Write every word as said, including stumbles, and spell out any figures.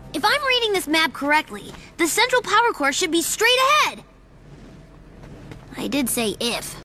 If I'm reading this map correctly, the central power core should be straight ahead. I did say if.